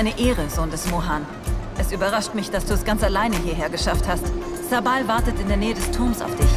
eine Ehre, Sohn des Mohan. Es überrascht mich, dass du es ganz alleine hierher geschafft hast. Sabal wartet in der Nähe des Turms auf dich.